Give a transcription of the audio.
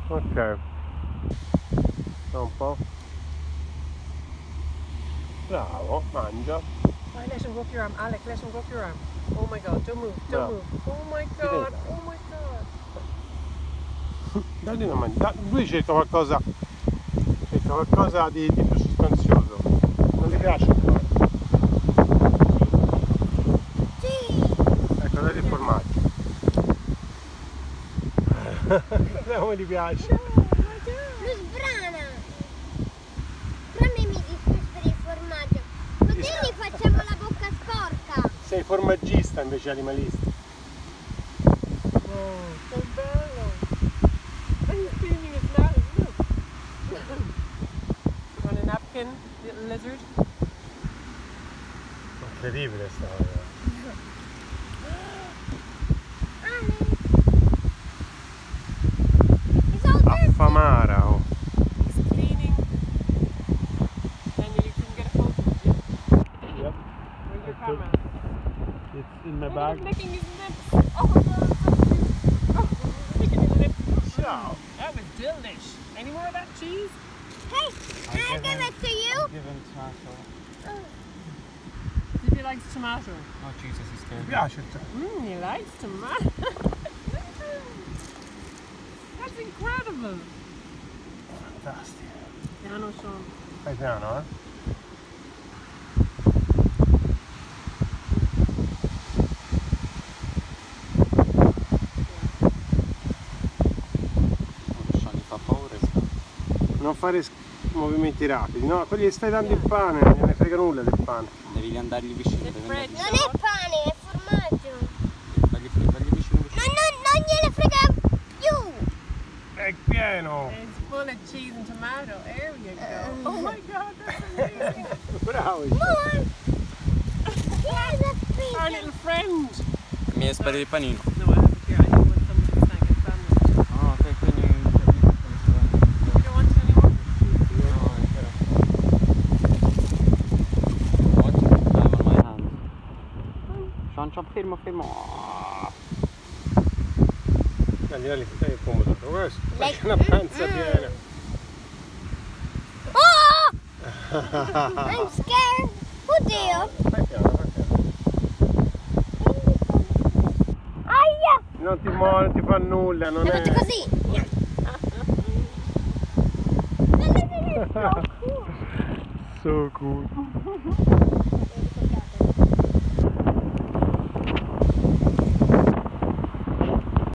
Ok. Da un po'. Bravo, mangia. Right, let him go up your arm. Alec, let him go up your arm. Oh my god, don't move, don't move. Oh my god, oh my god. Dagli una mangia. Lui cerca qualcosa di più sostanzioso. Non gli piace il pane. Sì. Ecco, dagli il formaggio. Vediamo come gli piace. Lo sbrana. Però a me mi dispiace per il formaggio. Così gli facciamo la bocca sporca. Sei formaggista invece animalista. Oh, so bello. And he's cleaning his mouth. Look. On a napkin, little lizard. Incredibile sta cosa. A Famara. Oh. He's cleaning. And you can get a photo, would you? Yep. Where's your camera? It's in my Look at bag. him licking his lips. Oh my god, so cute. Oh, licking his lips. Ciao. That was delish. Any more of that cheese? Hey, can I give it to you? Give him tomato. If he likes tomato. Oh Jesus, he's Mi scared. piace il He likes tomato. That's incredible. Fantastico. Piano, Sean. Fai piano, Gli fa paura e sta. Non fare movimenti rapidi. No, quelli che stai dando il pane, non gliene frega nulla del pane. Devi andargli vicino, devi bread. andargli Non è pane, è formaggio. dagli vicino vicino. Non gliene frega più. È pieno! It's full of cheese and tomato. There you go. Oh my god, that's amazing. Bravo! More. Here's a Our piece. little friend. Mi è sparito il panino. No, I have it here. I think when somebody's snack and sandwich. Ah, ok, quindi You don't want it anymore? no, è vero. What? I have on my hand. Sean, fermo. Dagli il pomodoro, questo. C'è una panza piena. Oh! I'm scared. Oddio. Fai piano. Aia. Non ti muovi, non ti fa nulla, non Hai è... fatto così. So cool.